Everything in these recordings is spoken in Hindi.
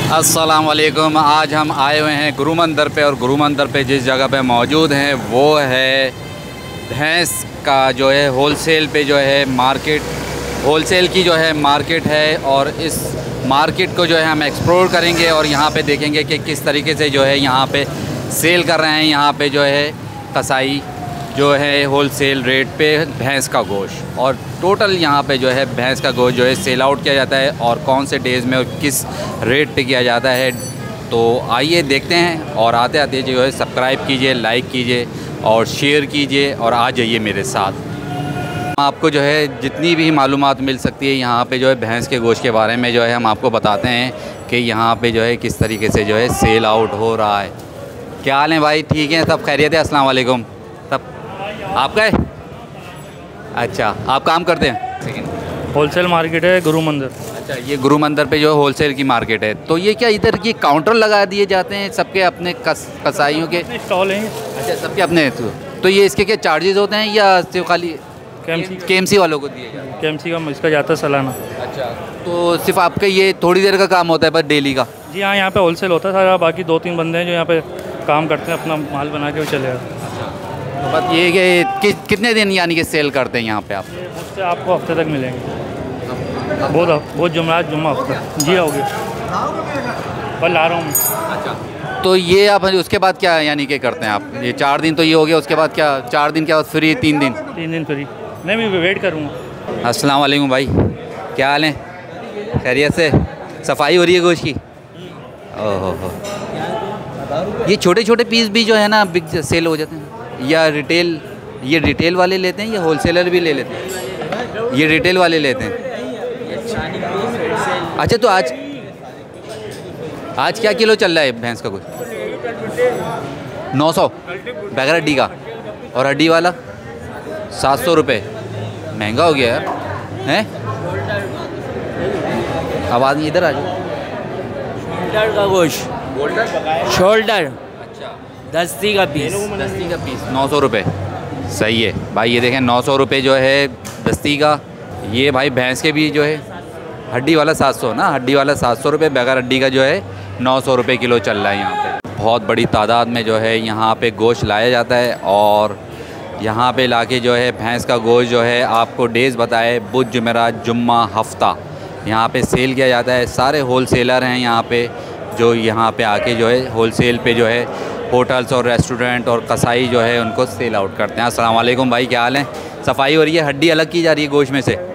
अस्सलाम वालेकुम। आज हम आए हुए हैं गुरु मंदिर पे, और गुरु मंदिर पे जिस जगह पे मौजूद हैं वो है भैंस का जो है होलसेल पे जो है मार्केट, होलसेल की जो है मार्केट है। और इस मार्केट को जो है हम एक्सप्लोर करेंगे और यहाँ पे देखेंगे कि किस तरीके से जो है यहाँ पे सेल कर रहे हैं। यहाँ पे जो है कसाई जो है होलसेल रेट पे भैंस का गोश्त, और टोटल यहाँ पे जो है भैंस का गोश्त जो है सेल आउट किया जाता है और कौन से डेज़ में और किस रेट पे किया जाता है। तो आइए देखते हैं, और आते आते जो है सब्सक्राइब कीजिए, लाइक कीजिए और शेयर कीजिए और आ जाइए मेरे साथ। आपको जो है जितनी भी मालूमात मिल सकती है यहाँ पे जो है भैंस के गोश्त के बारे में जो है हम आपको बताते हैं कि यहाँ पे जो है किस तरीके से जो है सेल आउट हो रहा है। क्या हाल है भाई? ठीक है, सब खैरियत है? अस्सलाम वालेकुम। सब आपका है? अच्छा, आप काम करते हैं? होलसेल मार्केट है गुरु मंदिर। अच्छा, ये गुरु मंदिर पे जो है होलसेल की मार्केट है। तो ये क्या इधर ये काउंटर लगा दिए जाते हैं सबके अपने कसाईयों के स्टॉल हैं? अच्छा, सबके अपने। तो ये इसके क्या चार्जेस होते हैं या सिर्फ खाली केएमसी वालों को दिए जाते हैं? केएमसी का इसका जाता है सालाना। अच्छा, तो सिर्फ आपका ये थोड़ी देर का काम होता है बस डेली का? जी हाँ, यहाँ पे होलसेल होता है सारा। बाकी 2-3 बंदे हैं जो यहाँ पे काम करते हैं, अपना माल बना के चले जाते हैं। तो बस ये कि कितने दिन यानी कि सेल करते हैं यहाँ पे आप? उससे आपको हफ्ते तक मिलेंगे। बहुत जुमरात जुम्मा हफ्ता। जी हो गया, कल आ रहा हूँ। अच्छा, तो ये आप उसके बाद क्या यानी कि करते हैं आप? ये 4 दिन तो ये हो गया, उसके बाद क्या 4 दिन क्या फ्री? 3 दिन? 3 दिन फ्री। नहीं, मैं वेट करूँगा। अस्सलाम वालेकुम भाई, क्या हाल है? खैरियत से? सफाई हो रही है गोश्त की? ओहो हो, ये छोटे छोटे पीस भी जो है ना बिग सेल हो जाते हैं या रिटेल? ये रिटेल वाले लेते हैं या होलसेलर भी ले लेते हैं? ये रिटेल वाले लेते हैं। अच्छा, तो आज क्या किलो चल रहा है भैंस का गोश्त? 900 बगैर हड्डी का, और हड्डी वाला 700 रुपये। महंगा हो गया यार, हैं? आवाज़ इधर आ जाओ। शोल्डर का गोश्त, शोल्डर। अच्छा, दस्ती का पीस। 900 रुपये। सही है भाई, ये देखें 900 रुपये जो है दस्ती का। ये भाई भैंस के भी जो है हड्डी वाला 700 ना, हड्डी वाला 700 रुपये, बगैर हड्डी का जो है 900 रुपये किलो चल रहा है यहाँ पे। बहुत बड़ी तादाद में जो है यहाँ पे गोश्त लाया जाता है, और यहाँ पे लाके जो है भैंस का गोश्त जो है आपको डेज़ बताए बुध, जुमेरात, जुम्मा, हफ्ता यहाँ पे सेल किया जाता है। सारे होलसेलर हैं यहाँ पे जो यहाँ पे आके जो है होलसेल पे जो है होटल्स और रेस्टोरेंट और कसाई जो है उनको सेल आउट करते हैं। अस्सलाम वालेकुम भाई, क्या हाल है? सफाई हो रही है? हड्डी अलग की जा रही है गोश्त में से,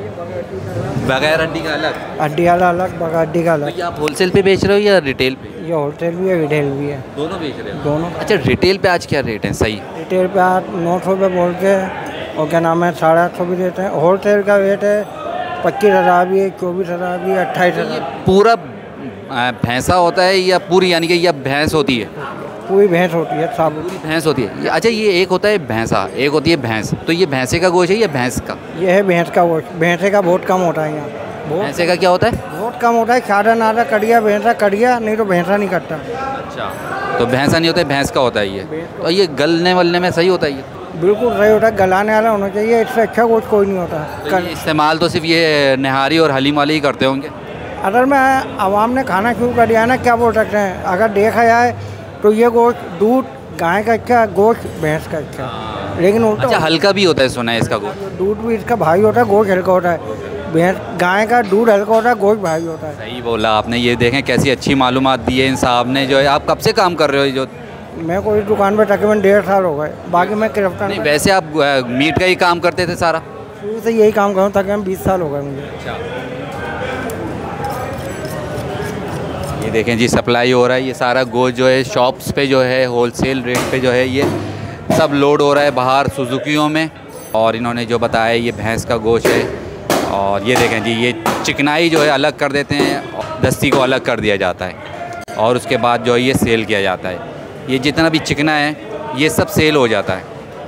बगैर हड्डी का अलग? हड्डी वाला अलग, बगैर हड्डी का अलग। तो ये आप होलसेल पे बेच रहे हो या रिटेल पे? ये होलसेल भी है, रिटेल भी है, दोनों बेच रहे हो? दोनों। अच्छा, रिटेल पे आज क्या रेट है? सही, रिटेल पे आज 900 रुपये बोलते हैं, और क्या नाम है 850 भी देते हैं। होलसेल का रेट है 25,000 भी है, 24,000 भी है, 28,000। पूरा भैंसा होता है या पूरी यानी कि यह भैंस होती है? पूरी भैंस होती है, सब पूरी भैंस होती है। अच्छा, ये एक होता है भैंसा, एक होती है भैंस। तो ये भैंसे का गोश्त है या भैंस का? ये है भैंस का गोश्त। भैंसे का बहुत कम होता है यहाँ, भैंसे का क्या होता है? बहुत कम होता है। सादा नादा कड़िया भैंसा कड़िया, नहीं तो भैंसा नहीं कटता। अच्छा, तो भैंसा नहीं होता है, भैंस का होता है ये। तो ये गलने वलने में सही होता है ये? बिल्कुल सही होता है, गलाने वाला होना चाहिए। इससे अच्छा गोश्त कोई नहीं होता। तो ये इस्तेमाल तो सिर्फ ये निहारी और हलीम वाले ही करते होंगे? अगर मैं आवाम ने खाना शुरू कर दिया है ना, क्या बोल सकते हैं, अगर देखा जाए तो ये गोश्त दूध गाय का अच्छा, गोश्त भैंस का अच्छा, लेकिन उल्टा। अच्छा, हल्का भी होता है सुना है इसका गोश्त? दूध भी इसका भारी होता है, गोश्त हल्का होता है। भैंस गाय का दूध हल्का होता है, गोश्त भारी होता है। सही बोला आपने। ये देखें कैसी अच्छी मालूमात दी है इन साहब ने जो है। आप कब से काम कर रहे हो? जो मैं कोई दुकान पर तकरीबन 1.5 साल हो गए, बाकी मैं गिरफ्तार नहीं, वैसे आप मीट का ही काम करते थे सारा? शुरू से यही काम कर रहा हूँ, तकरीबन 20 साल हो गए मुझे। अच्छा, ये देखें जी सप्लाई हो रहा है। ये सारा गोश्त जो है शॉप्स पे जो है होलसेल रेट पे जो है ये सब लोड हो रहा है बाहर सुजुकियों में। और इन्होंने जो बताया ये भैंस का गोश्त है। और ये देखें जी, ये चिकनाई जो है अलग कर देते हैं, दस्ती को अलग कर दिया जाता है, और उसके बाद जो है ये सेल किया जाता है। ये जितना भी चिकना है ये सब सेल हो जाता है।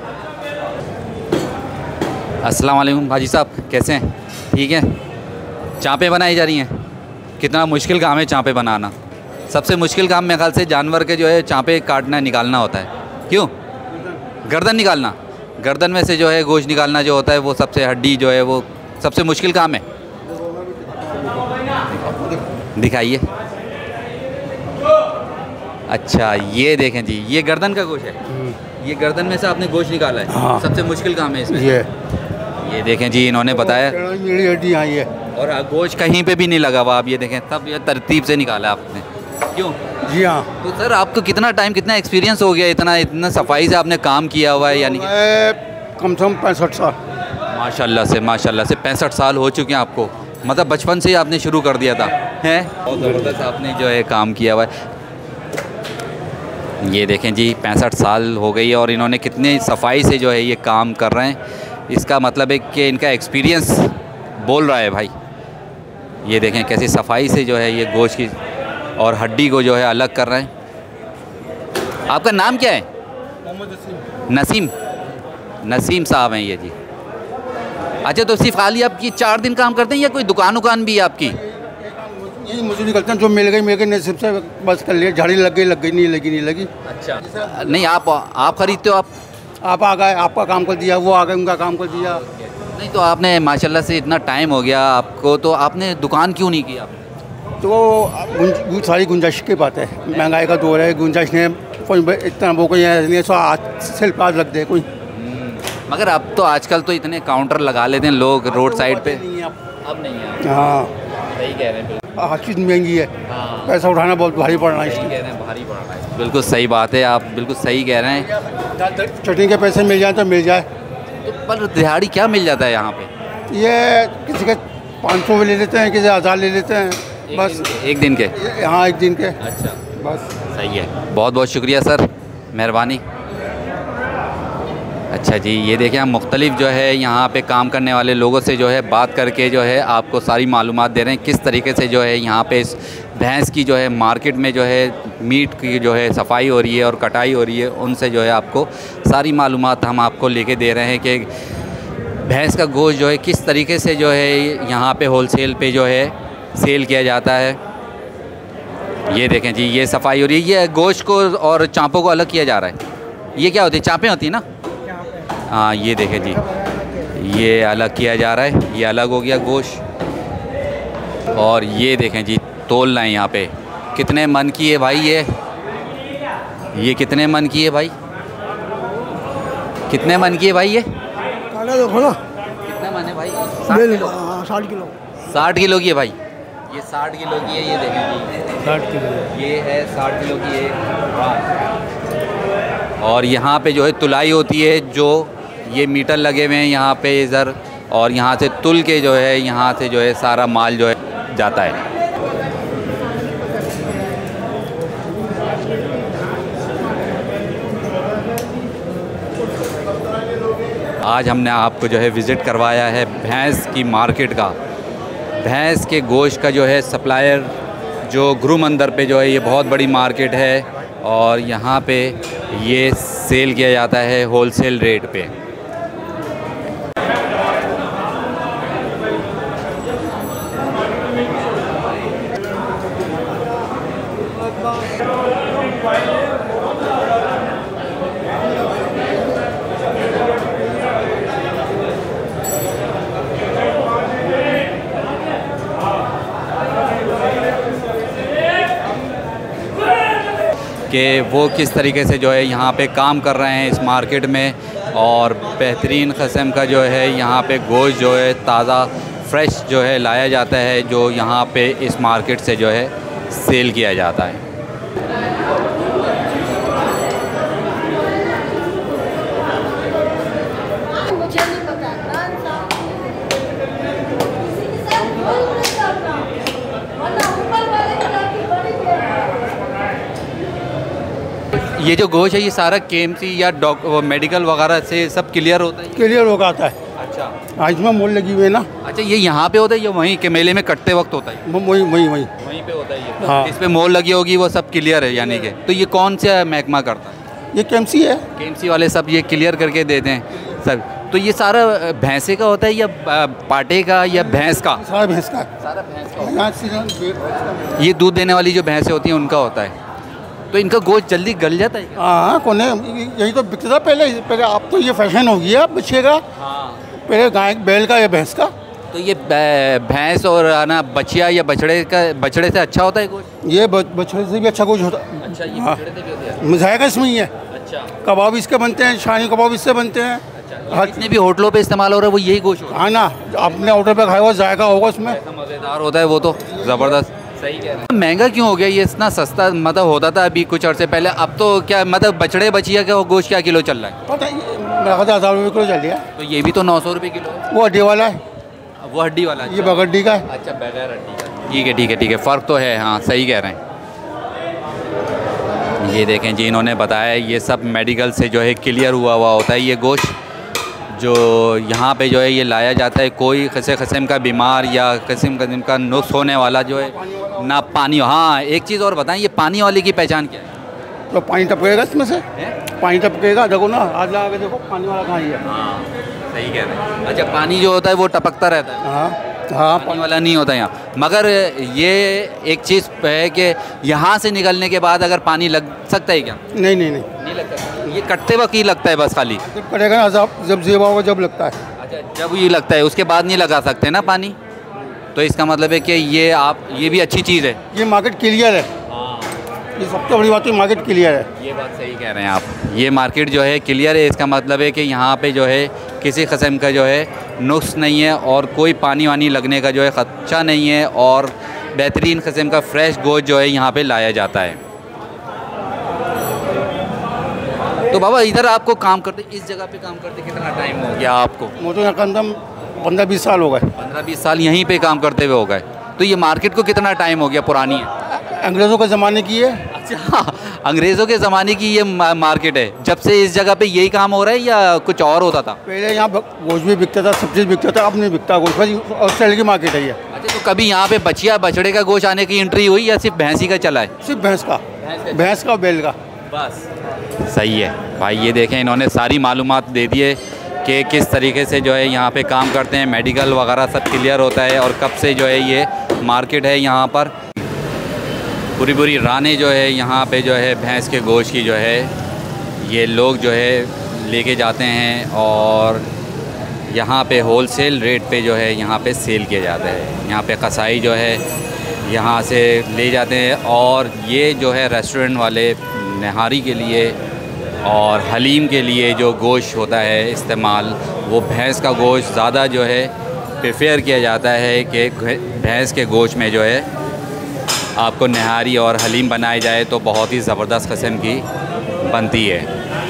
अस्सलाम वालेकुम भाजी साहब, कैसे हैं? ठीक है। चाँपें बनाई जा रही हैं? कितना मुश्किल काम है चाँपें बनाना। सबसे मुश्किल काम मेरे ख्याल से जानवर के जो है चाँपें काटना निकालना होता है। क्यों? गर्दन निकालना। गर्दन में से जो है गोश्त निकालना जो होता है वो सबसे हड्डी जो है वो सबसे मुश्किल काम है। दिखाइए। अच्छा, ये देखें जी, ये गर्दन का गोश्त है। ये गर्दन में से आपने गोश्त निकाला है। हाँ। सबसे मुश्किल काम है इसमें। ये देखें जी, इन्होंने बताया। मेरी हड्डी यहाँ ये और गोश्त कहीं पे भी नहीं लगा हुआ, आप ये देखें, तब ये तरतीब से निकाला आपने। क्यों? जी हाँ। तो सर आपको कितना टाइम, कितना एक्सपीरियंस हो गया, इतना सफाई से आपने काम किया हुआ है? यानी कम से कम 65 साल। माशाल्लाह से 65 साल हो चुके हैं आपको। मतलब बचपन से ही आपने शुरू कर दिया था, हैं? बहुत ज़बरदस्त आपने जो है काम किया हुआ है। ये देखें जी, 65 साल हो गई है और इन्होंने कितने सफाई से जो है ये काम कर रहे हैं। इसका मतलब है कि इनका एक्सपीरियंस बोल रहा है भाई। ये देखें कैसी सफाई से जो है ये गोश्त की और हड्डी को जो है अलग कर रहे हैं। आपका नाम क्या है? नसीम। नसीम साहब हैं ये जी। अच्छा, तो सिर्फ खाली आप ये 4 दिन काम करते हैं या कोई दुकान भी है आपकी? यही मजदूरी करते हैं, जो मिल गई नसीब से बस कर लिया। झाड़ी लग गई नहीं लगी। अच्छा, नहीं आप खरीदते हो? आप आ गए, आपका काम कर दिया, वो आ गए, उनका काम कर दिया। नहीं, तो आपने माशाल्लाह से इतना टाइम हो गया आपको, तो आपने दुकान क्यों नहीं की? तो सारी गुंजाइश की बात है, महंगाई का दौर है, गुंजाइश ने इतना वो कोई नहीं, सो सिर्फ आज लग दे कोई। मगर अब तो आजकल तो इतने काउंटर लगा लेते हैं लोग रोड साइड पे। अब नहीं है। हाँ, सही कह रहे हैं। हर चीज़ महंगी है। हाँ। पैसा उठाना बहुत भारी पड़ रहा है। सही कह रहे हैं, भारी पड़ रहा है। बिल्कुल सही बात है, आप बिल्कुल सही कह रहे हैं। चटनी के पैसे मिल जाए तो मिल जाए, तो पर दिहाड़ी क्या मिल जाता है यहाँ पे? ये किसी के 500 ले लेते हैं, किसी 1000 ले लेते हैं, बस एक दिन के। हाँ, एक दिन के। अच्छा, बस सही है। बहुत बहुत शुक्रिया सर, मेहरबानी। अच्छा जी, ये देखिए हम मुख्तलिफ जो है यहाँ पे काम करने वाले लोगों से जो है बात करके जो है आपको सारी मालूमात दे रहे हैं किस तरीके से जो है यहाँ पे इस भैंस की जो है मार्केट में जो है मीट की जो है सफाई हो रही है और कटाई हो रही है। उनसे जो है आपको सारी मालूमात हम आपको लेके दे रहे हैं कि भैंस का गोश्त जो है किस तरीके से जो है यहाँ पे होलसेल पे जो है सेल किया जाता है। ये देखें जी, ये सफाई हो रही है। ये गोश्त को और चाँपों को अलग किया जा रहा है। ये क्या होती है? चाँपें होती है ना? हाँ, ये देखें जी, ये अलग किया जा रहा है। ये अलग हो गया गोश्त। और ये देखें जी, तोलना है यहाँ पे। कितने मन की है भाई ये कितने मन की है भाई? कितने मन की है भाई ये? देखो ना कितने मन है भाई? 60 किलो। 60 किलो। 60 किलो की है भाई। ये 60 किलो की है। ये देखें जी, 60 किलो। ये है 60 किलो की है। और यहाँ पे जो है तुलाई होती है, जो ये मीटर लगे हुए हैं यहाँ पे इधर, और यहाँ से तुल के जो है यहाँ से जो है सारा माल जो है जाता है। आज हमने आपको जो है विज़िट करवाया है भैंस की मार्केट का। भैंस के गोश्त का जो है सप्लायर जो गुरुमंदिर पे जो है ये बहुत बड़ी मार्केट है और यहाँ पे ये सेल किया जाता है होलसेल रेट पे। कि वो किस तरीके से जो है यहाँ पे काम कर रहे हैं इस मार्केट में, और बेहतरीन किस्म का जो है यहाँ पे गोश्त जो है ताज़ा फ्रेश जो है लाया जाता है, जो यहाँ पे इस मार्केट से जो है सेल किया जाता है। मुझे नहीं पता। ये जो गोश्त है ये सारा केएमसी या मेडिकल वगैरह से सब क्लियर होता है? क्लियर होगा आता है। अच्छा, इसमें मोल लगी हुई है ना। अच्छा, ये यहाँ पे होता है या वहीं के मेले में कटते वक्त होता है? वहीं पे होता है ये। हाँ। इस पे मोल लगी होगी, वो सब क्लियर है यानी कि। तो ये कौन सा महकमा करता है? ये केएमसी है। केएमसी वाले सब ये क्लियर करके देते हैं सर। तो ये सारा भैंसे का होता है या पाटे का या भैंस का? सारा भैंस का। सारा भैंस का। यहाँ से ये दूध देने वाली जो भैंसें होती हैं उनका होता है। तो इनका गोश्त जल्दी गल जाता है? हाँ, कौन है, यही तो बिकता था पहले। अब तो ये फैशन हो गया बच्चे का। हाँ। पहले गाय बैल का या भैंस का। तो ये भैंस और ना बछिया या बछड़े से अच्छा होता है गोश्त? ये बछड़े से भी अच्छा कुछ होता। अच्छा, ये हाँ, बछड़े से भी होता है। मज़ायका इसमें ही है। अच्छा कबाब इसके बनते हैं, शाही कबाब इससे बनते हैं। अच्छा, जितने भी होटलों पे इस्तेमाल हो रहा है वो यही गोश्त होता है। हाँ ना, अपने ऑर्डर पे खाया हुआ जायका होगा उसमें। ऐसा मज़ेदार होता है वो तो, ज़बरदस्त। सही कह रहे हैं। महंगा क्यों हो गया ये? इतना सस्ता मतलब होता था अभी कुछ अर्से पहले, अब तो क्या मतलब बछड़े बछिया का गोश्त क्या किलो चल रहा है? पता है, मेरा ख्याल 1000 रुपये किलो चल रहा है। तो ये भी तो 900 रुपये किलो है। वो हड्डी वाला है, वो हड्डी वाला? ये बगड्डी का है। अच्छा, बगैर हड्डी का। ठीक है ठीक है ठीक है, फ़र्क तो है। हाँ सही कह रहे हैं। ये देखें जी, इन्होंने बताया ये सब मेडिकल से जो है क्लियर हुआ होता है ये गोश्त, जो यहाँ पे जो है ये लाया जाता है। कोई किस्म का बीमार या किस्म का नुक्स होने वाला जो है ना पानी। हाँ एक चीज़ और बताएं, ये पानी वाले की पहचान क्या है? तो पानी टपकेगा इसमें से, पानी टपकेगा। देखो ना, आज लगा के देखो पानी वाला कहाँ ही है। हाँ सही कह रहे हैं। अच्छा, पानी जो होता है वो टपकता रहता है? हाँ हाँ, पानी वाला नहीं होता यहाँ। मगर ये एक चीज़ है कि यहाँ से निकलने के बाद अगर पानी लग सकता है क्या? नहीं नहीं नहीं, नहीं लगता। ये कटते वक्त ही लगता है बस खाली? जब कटेगा ना, जब जेबा होगा जब लगता है। अच्छा, जब ये लगता है उसके बाद नहीं लगा सकते ना पानी? तो इसका मतलब है कि ये भी अच्छी चीज़ है। ये मार्केट क्लियर है। ये सबसे बड़ी बात है, मार्केट क्लियर है। ये बात सही कह रहे हैं आप। ये मार्केट जो है क्लियर है, इसका मतलब है कि यहाँ पे जो है किसी किस्म का जो है नुक्स नहीं है और कोई पानी वानी लगने का जो है ख़दशा नहीं है, और बेहतरीन किस्म का फ्रेश गोश्त जो है यहाँ पे लाया जाता है। तो बाबा इधर आपको काम करते, इस जगह पे काम करते कितना टाइम हो गया आपको? मुझे यहाँ कम 15-20 साल हो गए। 15-20 साल यहीं पे काम करते हुए हो गए। तो ये मार्केट को कितना टाइम हो गया? पुरानी है? अंग्रेज़ों के ज़माने की है। अच्छा, अंग्रेज़ों के ज़माने की ये मार्केट है। जब से इस जगह पे यही काम हो रहा है या कुछ और होता था? पहले यहाँ गोश्त भी बिकता था, सब चीज़ बिकता था, अब नहीं बिकता गोश्त। ऑस्ट्रेलिया की मार्केट है ये। अच्छा, तो कभी यहाँ पे बछिया बछड़े का गोश्त आने की एंट्री हुई या सिर्फ भैंसी का चला है? सिर्फ भैंस का और बैल का बस। सही है भाई। ये देखें, इन्होंने सारी मालूमात दे दिए कि किस तरीके से जो है यहाँ पे काम करते हैं। मेडिकल वगैरह सब क्लियर होता है, और कब से जो है ये मार्केट है यहाँ पर। पूरी रानें जो है यहाँ पे जो है भैंस के गोश्त की जो है ये लोग जो है लेके जाते हैं, और यहाँ पे होलसेल रेट पे जो है यहाँ पे सेल किया जाता है। यहाँ पे कसाई जो है यहाँ से ले जाते हैं, और ये जो है रेस्टोरेंट वाले नहारी के लिए और हलीम के लिए जो गोश्त होता है इस्तेमाल, वो भैंस का गोश्त ज़्यादा जो है प्रेफर किया जाता है कि भैंस के गोश्त में जो है आपको नहारी और हलीम बनाए जाए तो बहुत ही ज़बरदस्त किस्म की बनती है।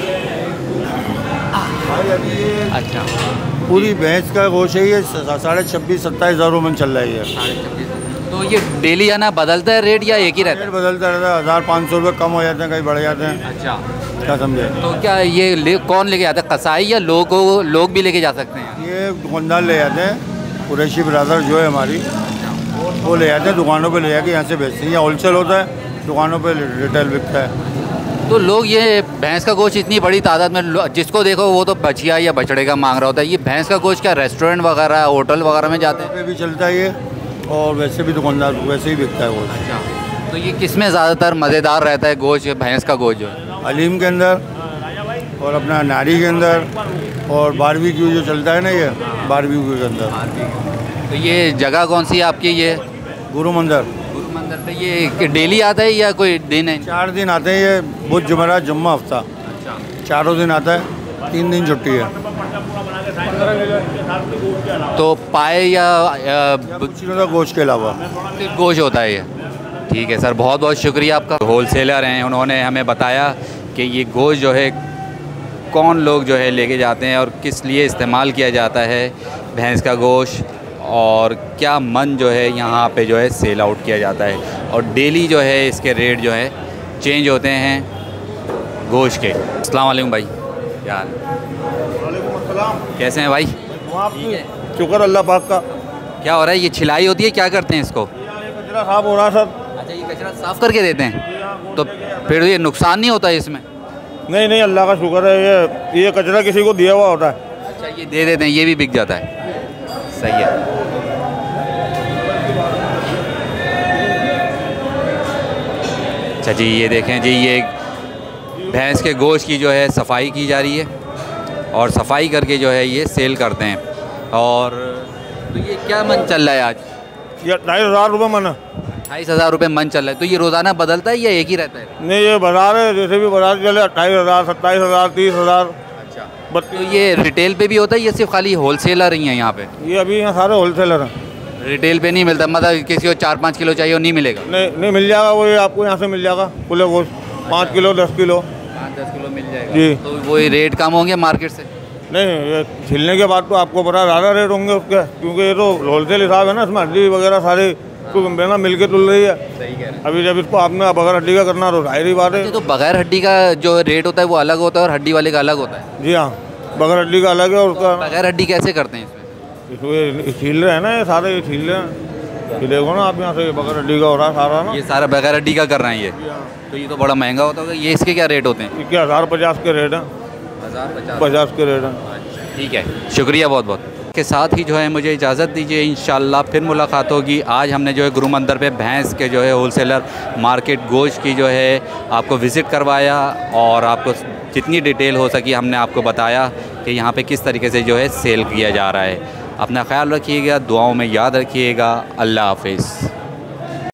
अच्छा, पूरी भैंस का गोश्त है ये 26,000-27,000 हज़ार में चल रहा है ये। तो ये डेली आना बदलता है रेट या एक ही रहता है? रेट बदलता रहता है, 1,500 रुपये कम हो जाते हैं, कहीं बढ़ जाते हैं। अच्छा, क्या समझे? तो क्या ये कौन लेके जाता है? कसाई या लोग भी लेके जा सकते हैं? ये दुकानदार ले जाते हैं, कुरैशी ब्रदर जो है हमारी, वो ले जाते हैं दुकानों पे, ले जाके यहाँ से बेचते हैं। यहाँ होलसेल होता है, दुकानों पे रिटेल बिकता है। तो लोग ये भैंस का गोश्त इतनी बड़ी तादाद में, जिसको देखो वो तो बछिया या बछड़े का मांग रहा होता है। ये भैंस का गोश्त क्या रेस्टोरेंट वगैरह होटल वगैरह में जाते हैं? पे भी चलता है ये, और वैसे भी दुकानदार वैसे ही बिकता है गोश्त। अच्छा, तो ये किसमें ज़्यादातर मज़ेदार रहता है गोश्त, भैंस का गोश्त जो है? हलीम के अंदर, और अपना नारी के अंदर, और बारबेक्यू जो चलता है ना, ये बारबेक्यू के अंदर। तो ये जगह कौन सी है आपकी? ये गुरु मंदिर। गुरु मंदिर पे ये डेली आता है या कोई दिन है? 4 दिन आते हैं ये, बुध जुमेरात जुम्मा हफ्ता। अच्छा, चारों दिन आता है, 3 दिन छुट्टी है। तो पाए या कुछ नहीं होता गोश्त के अलावा। सिर्फ गोश्त होता है ये? ठीक है सर, बहुत बहुत शुक्रिया आपका। होलसेलर हैं, उन्होंने हमें बताया कि ये गोश्त जो है कौन लोग जो है लेके जाते हैं और किस लिए इस्तेमाल किया जाता है भैंस का गोश्त, और क्या मन जो है यहाँ पे जो है सेल आउट किया जाता है, और डेली जो है इसके रेट जो है चेंज होते हैं गोश्त के। अस्सलाम वालेकुम भाई, यार कैसे हैं भाई? शुक्र अल्लाह पाक का। क्या हो रहा है? ये छिलाई होती है, क्या करते हैं इसको? कचरा साफ हो रहा है सर। अच्छा, ये कचरा साफ़ करके देते हैं, तो फिर ये नुकसान नहीं होता है इसमें? नहीं नहीं, अल्लाह का शुक्र है, ये कचरा किसी को दिया हुआ होता है। अच्छा, ये दे देते हैं, ये भी बिक जाता है। सही है। अच्छा जी, ये देखें जी, ये भैंस के गोश्त की जो है सफाई की जा रही है, और सफाई करके जो है ये सेल करते हैं। और तो ये क्या मन चल रहा है आज? ये 2,500 रुपये मन है। 28,000 रुपये मन चल रहा है, तो ये रोज़ाना बदलता है या एक ही रहता है? नहीं, ये बाजार है, जैसे भी बाजार चले 28,000, 27,000, 30,000। अच्छा, तो ये रिटेल पे भी होता है या सिर्फ खाली होलसेलर ही हैं यहाँ पे? ये अभी यहाँ सारे होलसेलर हैं। रिटेल पे नहीं मिलता, मतलब किसी को 4-5 किलो चाहिए वो नहीं मिलेगा? नहीं मिल जाएगा, वो ये आपको यहाँ से मिल जाएगा खुले गोश्त 5 किलो 10 किलो 5-10 किलो मिल जाएगा जी। तो वो रेट कम होंगे मार्केट से? नहीं, ये छिलने के बाद तो आपको पता ज़्यादा रेट होंगे उसके, क्योंकि ये तो होलसेल हिसाब है ना, इसमें हड्डी वगैरह सारी तो बेना मिल के तुल रही है। सही कह रहे हैं। अभी जब इसको आपने बगैर हड्डी का करना तो जाहिर ही बात है। तो बगैर हड्डी का जो रेट होता है वो अलग होता है और हड्डी वाले का अलग होता है? जी हाँ, बगैर हड्डी का अलग है और उसका बगैर हड्डी कैसे करते हैं इसमें? ये छील रहे हैं ना, ये सारे ये छील रहे हैं, ये देखो ना आप यहाँ से बगैर हड्डी का हो रहा है सारा ना। ये सारा बगैर हड्डी का कर रहे हैं ये? तो ये तो बड़ा महंगा होता होगा। ये इसके क्या रेट होते हैं? 1050 के रेट हैं, 50 के रेट हैं। ठीक है, शुक्रिया बहुत बहुत। के साथ ही जो है मुझे इजाज़त दीजिए, इंशाल्लाह फिर मुलाकात होगी। आज हमने जो है गुरु मंदिर पे भैंस के जो है होलसेलर मार्केट गोश्त की जो है आपको विज़िट करवाया और आपको जितनी डिटेल हो सकी हमने आपको बताया कि यहाँ पे किस तरीके से जो है सेल किया जा रहा है। अपना ख्याल रखिएगा, दुआओं में याद रखिएगा। अल्लाह हाफिज़।